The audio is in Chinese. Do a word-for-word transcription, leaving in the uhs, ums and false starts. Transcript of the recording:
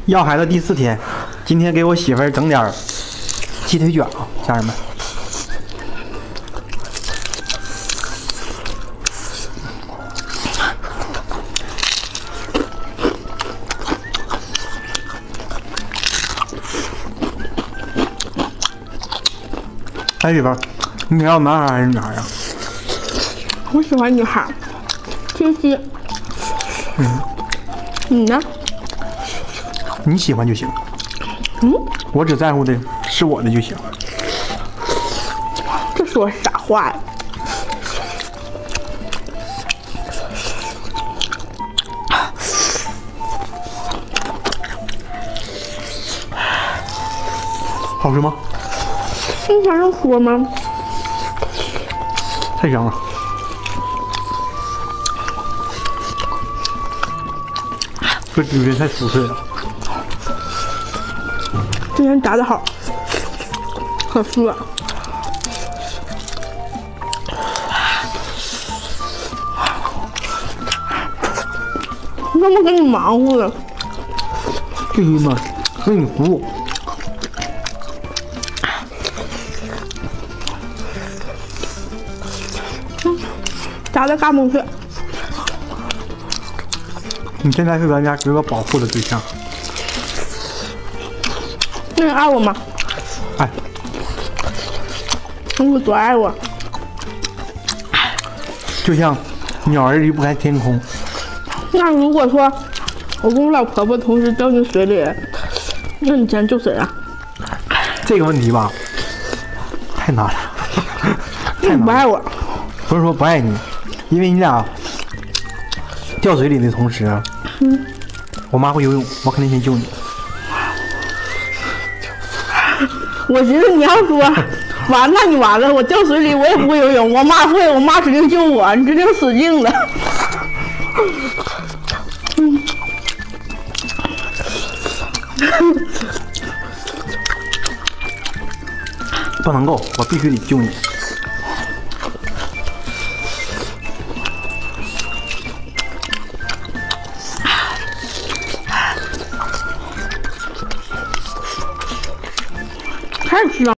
要孩子第四天，今天给我媳妇儿整点鸡腿卷啊，家人们。哎，媳妇儿，你要男孩还是女孩呀？ 我喜欢女孩，清晰。 嗯， 你呢？ 你喜欢就行。 嗯， 我只在乎的是我的就行。 这说啥话呀？ 好吃吗？ 你想让说吗？ 太香了。这鸡腿太酥脆了。 今天炸的好，可酥了。我怎么跟你忙活了？ 必须嘛，为你服务。 炸的嘎嘣脆。 你现在是咱家哥哥保护的对象。 那你爱我吗？ 爱。 你有多爱我？ 就像鸟儿离不开天空。 那如果说我跟我老婆婆同时掉进水里，那你先救谁啊？ 这个问题吧，太难了。 你不爱我？ 不是说不爱你，因为你俩掉水里的同时，嗯，我妈会游泳，我肯定先救你。 我寻思你要说完，那你完了，我掉水里我也不会游泳，我妈会，我妈指定救我，你指定死定了。嗯， 不能够，我必须得救你。 太香了。